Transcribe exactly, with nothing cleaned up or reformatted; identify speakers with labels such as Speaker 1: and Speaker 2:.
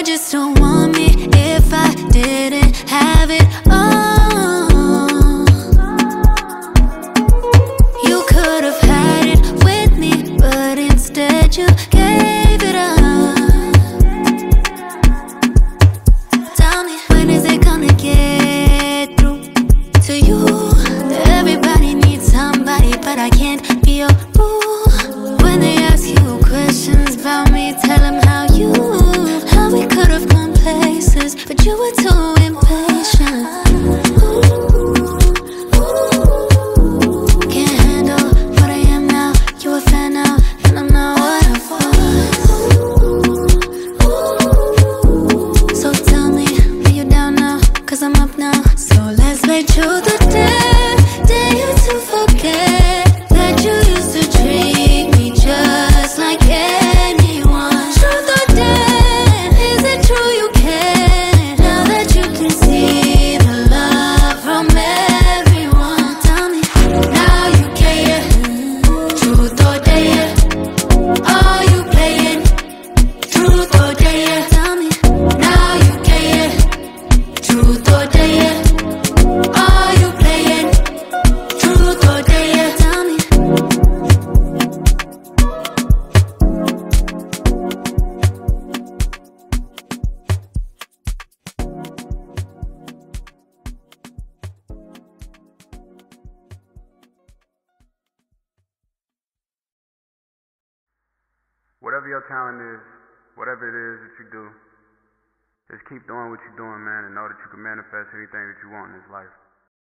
Speaker 1: just don't want me if I didn't have it all. You could have had it with me, but instead you gave it up. Tell me, when is it gonna get through to you? Everybody needs somebody, but I can't be your boo. When they ask you questions about me, tell them how you, how we could have gone places, but you were too impatient. Can't handle what I am now. You a fan now, and I'm not what I was. So tell me, are you down now? Cause I'm up now. So let's make truth or dare. Dare you to forget that you used to treat me just like anyone. Truth or dare, is it true you care? Now that you can see the love from everyone. Tell me, now you care. Truth or dare, are you playing? Truth or dare, tell me, now you care. Truth or dare, are you playing? Truth or dare, tell me.
Speaker 2: Whatever your talent is, whatever it is that you do, just keep doing what you're doing, man, and know that you can manifest anything that you want in this life.